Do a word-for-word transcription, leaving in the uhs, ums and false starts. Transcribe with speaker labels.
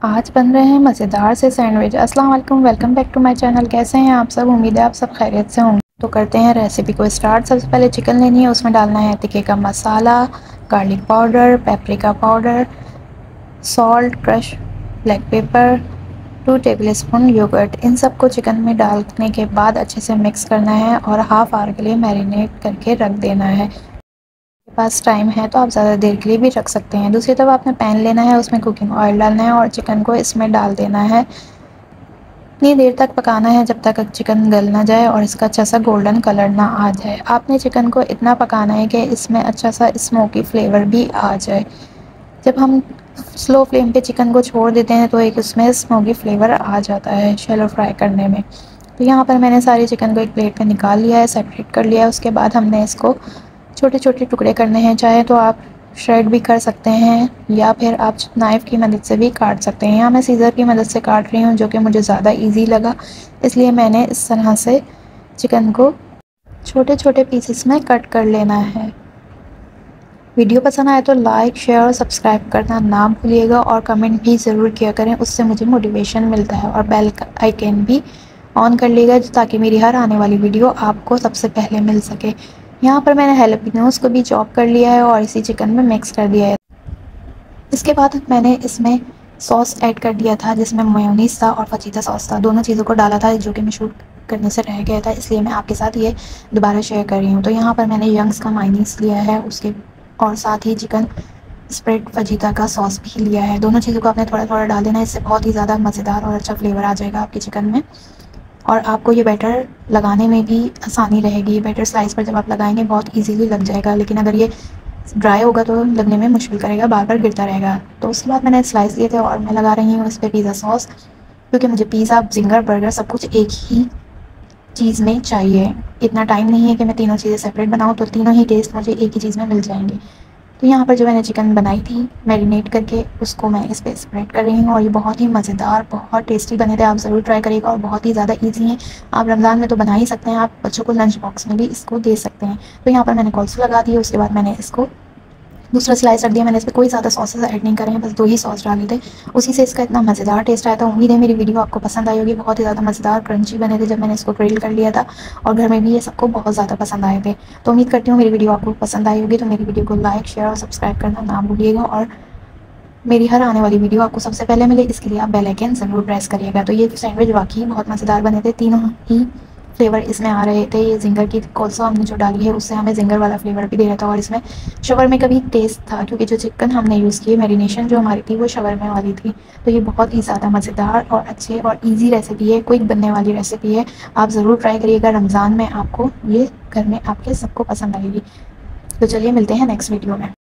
Speaker 1: आज बन रहे हैं मज़ेदार से सैंडविच। अस्सलाम वालेकुम, welcome back to my channel. कैसे हैं आप सब? उम्मीद है आप सब खैरियत से होंगे। तो करते हैं रेसिपी को स्टार्ट। सबसे पहले चिकन लेनी है, उसमें डालना है तिक्के का masala, garlic powder, paprika powder, salt, crush black pepper, two tablespoon yoghurt. इन सब को चिकन में डालने के बाद अच्छे से मिक्स करना है और हाफ़ आवर के लिए मैरिनेट करके रख देना है। के पास टाइम है तो आप ज़्यादा देर के लिए भी रख सकते हैं। दूसरी तरफ आपने पैन लेना है, उसमें कुकिंग ऑयल डालना है और चिकन को इसमें डाल देना है। इतनी देर तक पकाना है जब तक चिकन गल ना जाए और इसका अच्छा सा गोल्डन कलर ना आ जाए। आपने चिकन को इतना पकाना है कि इसमें अच्छा सा स्मोकी फ्लेवर भी आ जाए। जब हम स्लो फ्लेम पे चिकन को छोड़ देते हैं तो एक उसमें स्मोकी फ्लेवर आ जाता है शैलो फ्राई करने में। तो यहाँ पर मैंने सारी चिकन को एक प्लेट में निकाल लिया है, सेपरेट कर लिया है। उसके बाद हमने इसको छोटे छोटे टुकड़े करने हैं। चाहे तो आप श्रेड भी कर सकते हैं या फिर आप नाइफ़ की मदद से भी काट सकते हैं। यहाँ मैं सीज़र की मदद से काट रही हूँ, जो कि मुझे ज़्यादा इजी लगा, इसलिए मैंने इस तरह से चिकन को छोटे छोटे पीसेस में कट कर लेना है। वीडियो पसंद आए तो लाइक, शेयर और सब्सक्राइब करना ना भूलिएगा और कमेंट भी ज़रूर किया करें, उससे मुझे मोटिवेशन मिलता है। और बेल आइकन भी ऑन कर लीजिएगा ताकि मेरी हर आने वाली वीडियो आपको सबसे पहले मिल सके। यहाँ पर मैंने हैलापेनोज़ को भी चॉप कर लिया है और इसी चिकन में मिक्स कर दिया है। इसके बाद मैंने इसमें सॉस ऐड कर दिया था, जिसमें मेयोनीज़ था और फजीता सॉस था। दोनों चीज़ों को डाला था, जो कि मैं शूट करने से रह गया था, इसलिए मैं आपके साथ ये दोबारा शेयर कर रही हूँ। तो यहाँ पर मैंने यंग्स का मायोनीज़ लिया है, उसके और साथ ही चिकन स्प्रेड फजीता का सॉस भी लिया है। दोनों चीज़ों को आपने थोड़ा थोड़ा डाल देना है, इससे बहुत ही ज़्यादा मज़ेदार और अच्छा फ्लेवर आ जाएगा आपके चिकन में। और आपको ये बैटर लगाने में भी आसानी रहेगी। बैटर स्लाइस पर जब आप लगाएंगे बहुत इजीली लग जाएगा, लेकिन अगर ये ड्राई होगा तो लगने में मुश्किल करेगा, बार बार गिरता रहेगा। तो उसके बाद मैंने स्लाइस लिए थे और मैं लगा रही हूँ इस पर पिज़्ज़ा सॉस, क्योंकि मुझे पिज़्ज़ा, जिंगर, बर्गर सब कुछ एक ही चीज़ में चाहिए। इतना टाइम नहीं है कि मैं तीनों चीज़ें सेपरेट बनाऊँ, तो तीनों ही टेस्ट मुझे एक ही चीज़ में मिल जाएंगे। तो यहाँ पर जो मैंने चिकन बनाई थी मैरिनेट करके, उसको मैं इस पर स्प्रेड कर रही हूँ और ये बहुत ही मज़ेदार, बहुत टेस्टी बने थे। आप ज़रूर ट्राई करिएगा और बहुत ही ज़्यादा इजी हैं। आप रमज़ान में तो बना ही सकते हैं, आप बच्चों को लंच बॉक्स में भी इसको दे सकते हैं। तो यहाँ पर मैंने कॉल्सो लगा दिया। उसके बाद मैंने इसको दूसरा स्लाइस रख दिया। मैंने इस पर कोई ज़्यादा सॉसेस ऐड नहीं करे हैं, बस दो ही सॉस डाले थे, उसी से इसका इतना मज़ेदार टेस्ट आया था। उम्मीद है मेरी वीडियो आपको पसंद आई होगी। बहुत ही ज़्यादा मज़ेदार क्रंची बने थे जब मैंने इसको ग्रिल कर लिया था, और घर में भी ये सबको बहुत ज़्यादा पसंद आए थे। तो उम्मीद करती हूँ मेरी वीडियो आपको पसंद आई होगी। तो मेरी वीडियो को लाइक, शेयर और सब्सक्राइब करना ना भूलिएगा, और मेरी हर आने वाली वीडियो आपको सबसे पहले मिले इसके लिए आप बेल आइकन ज़रूर प्रेस करिएगा। तो ये सैंडविच वाकई बहुत मज़ेदार बने थे, तीनों ही फ्लेवर इसमें आ रहे थे। ये जिंगर की कोल्सो हमने जो डाली है उससे हमें जिंगर वाला फ्लेवर भी दे रहा था, और इसमें शवरमे का भी टेस्ट था, क्योंकि जो चिकन हमने यूज़ की, मैरिनेशन जो हमारी थी वो शवरमे वाली थी। तो ये बहुत ही ज़्यादा मज़ेदार और अच्छे और ईजी रेसिपी है, क्विक बनने वाली रेसिपी है। आप ज़रूर ट्राई करिएगा। रमज़ान में आपको ये घर में आपके सबको पसंद आएगी। तो चलिए मिलते हैं नेक्स्ट वीडियो में।